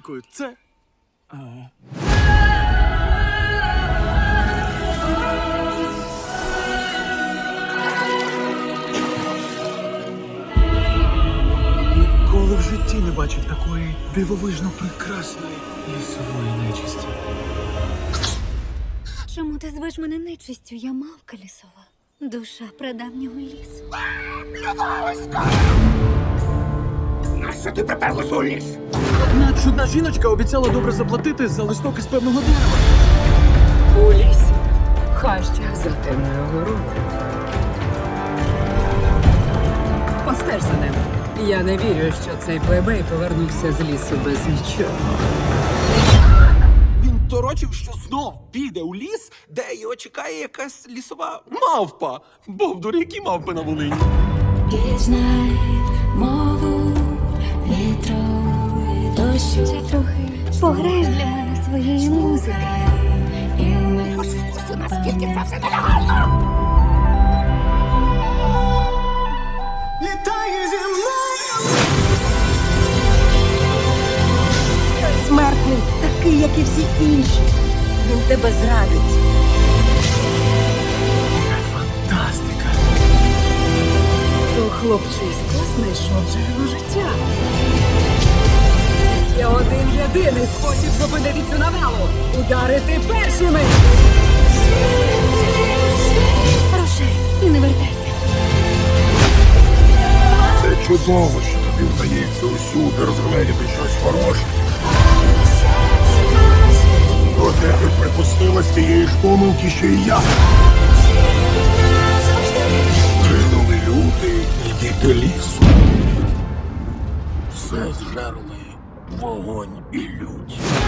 Дякую, це. Ніколи в житті не бачив такої дивовижно прекрасної лісової нечисті. Чому ти звеш мене нечистю? Я мавка лісова. Душа прадавнього лісу. Нащо ти приперлась у ліс? Одна чудна жіночка обіцяла добре заплатити за листок із певного дерева. У лісі хаща за темною горою. Постеж за ним. Я не вірю, що цей плебей повернувся з лісу без нічого. Він торочив, що знов піде у ліс, де його чекає якась лісова мавпа. Бовдур, які мавпи на Волині? Пізнай мову вітру і дощу. Чи трохи пограєш для мене своєї музики? І ми Ось вкуси, наскільки це все нелегально! Літає зі мною! Смертний, такий, як і всі інші. Він тебе зрадить. Фантастика! То хлопчисько знайшов джерело життя. Є один єдиний спосіб зупинити цю навалу. Ударити першими. Рушай і не вертайся. Це чудово, що тобі вдається усюди розгледіти щось хороше. Проте ти припустилась цієї ж помилки, що й я. Гинули люди і діти лісу. Все зжерли вогонь і лють.